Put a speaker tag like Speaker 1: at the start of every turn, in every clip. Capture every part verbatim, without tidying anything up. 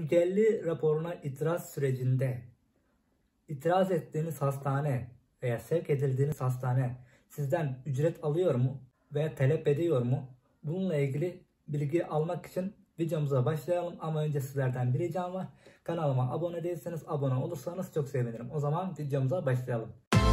Speaker 1: engelli raporuna itiraz sürecinde itiraz ettiğiniz hastane veya sevk edildiğiniz hastane sizden ücret alıyor mu veya talep ediyor mu? Bununla ilgili bilgi almak için videomuza başlayalım ama önce sizlerden bir ricam var. Kanalıma abone değilseniz abone olursanız çok sevinirim. O zaman videomuza başlayalım.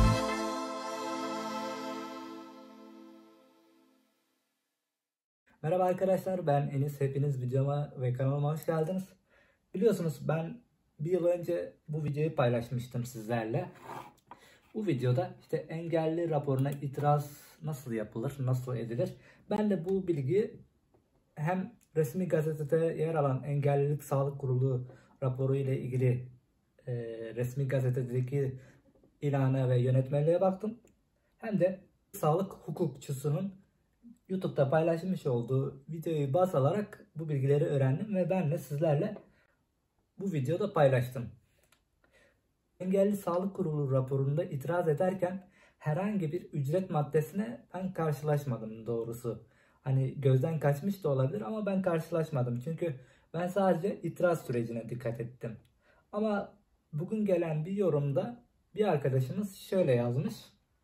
Speaker 1: Merhaba arkadaşlar, ben Enis. Hepiniz videoma ve kanalıma hoş geldiniz. Biliyorsunuz ben bir yıl önce bu videoyu paylaşmıştım sizlerle. Bu videoda işte engelli raporuna itiraz nasıl yapılır, nasıl edilir? Ben de bu bilgiyi hem resmi gazetede yer alan Engellilik Sağlık Kurulu raporu ile ilgili e, resmi gazetedeki ilana ve yönetmeliğe baktım. Hem de sağlık hukukçusunun YouTube'da paylaşmış olduğu videoyu baz alarak bu bilgileri öğrendim ve ben de sizlerle bu videoda paylaştım. Engelli Sağlık Kurulu raporunda itiraz ederken herhangi bir ücret maddesine ben karşılaşmadım doğrusu. Hani gözden kaçmış da olabilir ama ben karşılaşmadım. Çünkü ben sadece itiraz sürecine dikkat ettim. Ama bugün gelen bir yorumda bir arkadaşımız şöyle yazmış.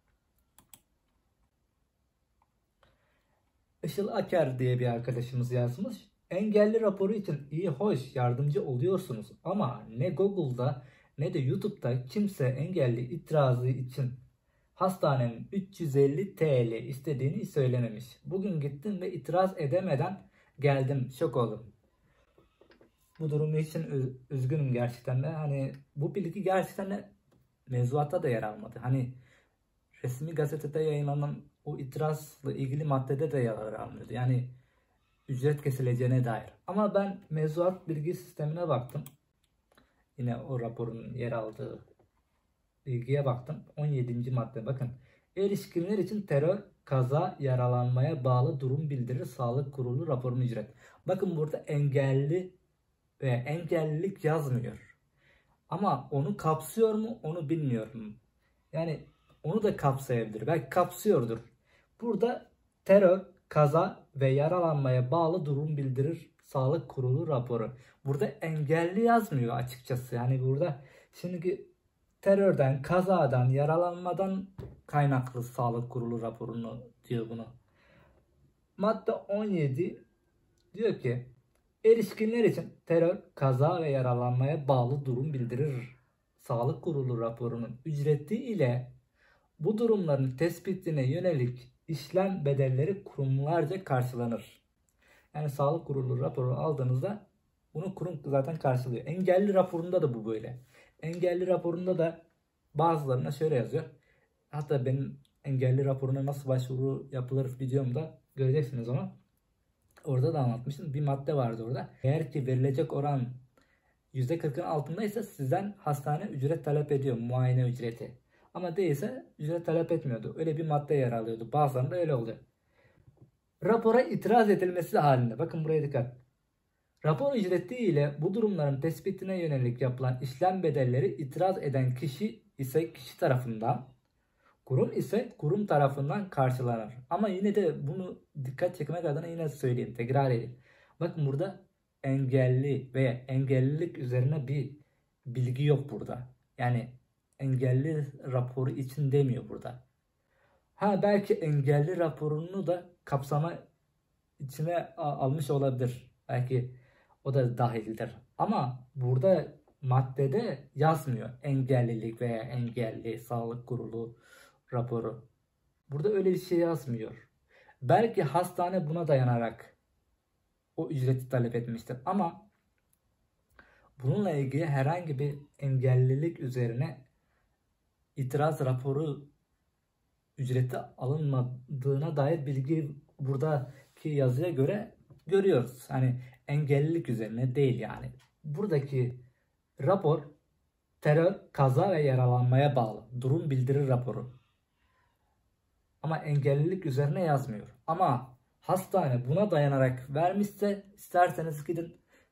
Speaker 1: Işıl Aker diye bir arkadaşımız yazmış. Engelli raporu için iyi hoş yardımcı oluyorsunuz ama ne Google'da ne de YouTube'da kimse engelli itirazı için hastanenin üç yüz elli TL istediğini söylememiş. Bugün gittim ve itiraz edemeden geldim. Şok oldum. Bu durum için üzgünüm gerçekten de. Hani bu bilgi gerçekten de mevzuatta da yer almadı. Hani resmi gazetede yayınlanan o itirazla ilgili maddede de yer almıyordu. Yani ücret kesileceğine dair. Ama ben mevzuat bilgi sistemine baktım. Yine o raporun yer aldığı bilgiye baktım. on yedinci madde bakın. Erişkinler için terör, kaza, yaralanmaya bağlı durum bildirir Sağlık Kurulu raporunu ücret. Bakın burada engelli ve engellilik yazmıyor. Ama onu kapsıyor mu onu bilmiyorum. Yani onu da kapsayabilir. Belki kapsıyordur. Burada terör, kaza ve yaralanmaya bağlı durum bildirir Sağlık Kurulu raporu. Burada engelli yazmıyor açıkçası. Yani burada şimdi terörden, kazadan, yaralanmadan kaynaklı Sağlık Kurulu raporunu diyor bunu. Madde on yedi diyor ki erişkinler için terör, kaza ve yaralanmaya bağlı durum bildirir Sağlık Kurulu raporunun ücreti ile bu durumların tespitine yönelik işlem bedelleri kurumlarca karşılanır. Yani Sağlık Kurulu raporu aldığınızda bunu kurum zaten karşılıyor. Engelli raporunda da bu böyle. Engelli raporunda da bazılarına şöyle yazıyor. Hatta benim engelli raporuna nasıl başvuru yapılır videomda göreceksiniz onu. Orada da anlatmıştım. Bir madde vardı orada. Eğer ki verilecek oran yüzde kırkın altındaysa sizden hastane ücret talep ediyor. Muayene ücreti. Ama değilse ücret talep etmiyordu. Öyle bir madde yer alıyordu. Bazılarında öyle oluyor. Rapora itiraz edilmesi halinde. Bakın buraya dikkat. Rapor ücreti ile bu durumların tespitine yönelik yapılan işlem bedelleri itiraz eden kişi ise kişi tarafından, kurum ise kurum tarafından karşılanır. Ama yine de bunu dikkat çekmek adına yine söyleyeyim, tekrar edeyim. Bakın burada engelli veya engellilik üzerine bir bilgi yok burada. Yani engelli raporu için demiyor burada. Ha belki engelli raporunu da kapsama içine almış olabilir. Belki o da dahildir. Ama burada maddede yazmıyor engellilik veya engelli sağlık kurulu raporu. Burada öyle bir şey yazmıyor. Belki hastane buna dayanarak o ücreti talep etmiştir. Ama bununla ilgili herhangi bir engellilik üzerine itiraz raporu ücreti alınmadığına dair bilgi buradaki yazıya göre görüyoruz. Hani engellilik üzerine değil yani. Buradaki rapor terör, kaza ve yaralanmaya bağlı durum bildirir raporu. Ama engellilik üzerine yazmıyor. Ama hastane buna dayanarak vermişse isterseniz gidin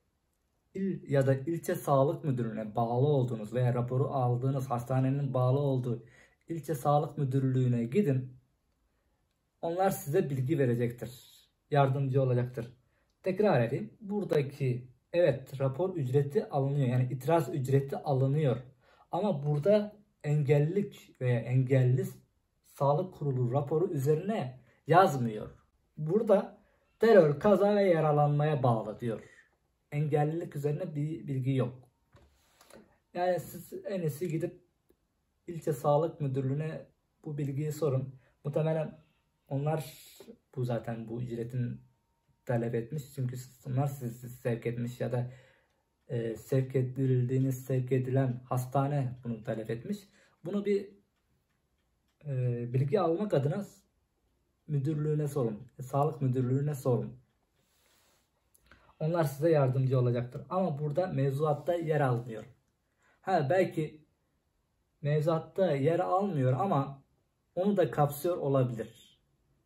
Speaker 1: il ya da ilçe sağlık müdürlüğüne bağlı olduğunuz veya raporu aldığınız hastanenin bağlı olduğu ilçe sağlık müdürlüğüne gidin. Onlar size bilgi verecektir. Yardımcı olacaktır. Tekrar edeyim. Buradaki Evet, rapor ücreti alınıyor. Yani itiraz ücreti alınıyor. Ama burada engellilik veya engelli sağlık kurulu raporu üzerine yazmıyor. Burada terör, kaza ve yaralanmaya bağlı diyor. Engellilik üzerine bir bilgi yok. Yani siz en iyisi gidip ilçe sağlık müdürlüğüne bu bilgiyi sorun. Muhtemelen onlar bu zaten bu ücretin talep etmiş. Çünkü onlar sizi sevk etmiş ya da e, sevk edildiğiniz, sevk edilen hastane bunu talep etmiş. Bunu bir e, bilgi almak adına müdürlüğüne sorun. Sağlık müdürlüğüne sorun. Onlar size yardımcı olacaktır. Ama burada mevzuatta yer almıyor. Ha belki mevzuatta yer almıyor ama onu da kapsıyor olabilir.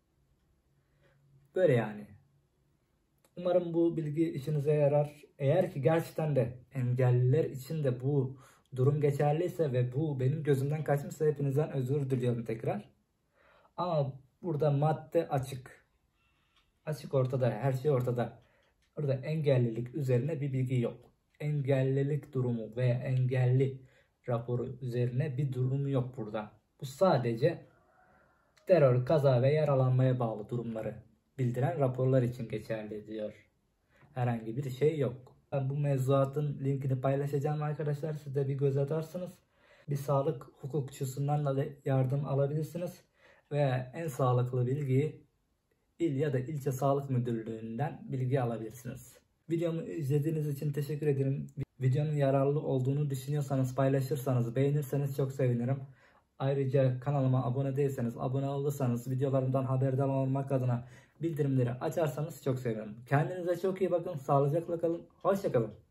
Speaker 1: Böyle yani. Umarım bu bilgi işinize yarar. Eğer ki gerçekten de engelliler için de bu durum geçerliyse ve bu benim gözümden kaçmışsa hepinizden özür diliyorum tekrar. Ama burada madde açık. Açık ortada, her şey ortada. Burada engellilik üzerine bir bilgi yok. Engellilik durumu veya engelli raporu üzerine bir durumu yok burada. Bu sadece terör, kaza ve yaralanmaya bağlı durumları bildiren raporlar için geçerli diyor. Herhangi bir şey yok. Ben bu mevzuatın linkini paylaşacağım arkadaşlar. Siz de bir göz atarsınız. Bir sağlık hukukçusundan da yardım alabilirsiniz. Veya en sağlıklı bilgiyi il ya da ilçe sağlık müdürlüğünden bilgi alabilirsiniz. Videomu izlediğiniz için teşekkür ederim. Videonun yararlı olduğunu düşünüyorsanız, paylaşırsanız, beğenirseniz çok sevinirim. Ayrıca kanalıma abone değilseniz, abone olursanız, videolarımdan haberdar olmak adına bildirimleri açarsanız çok sevinirim. Kendinize çok iyi bakın, sağlıcakla kalın, hoşça kalın.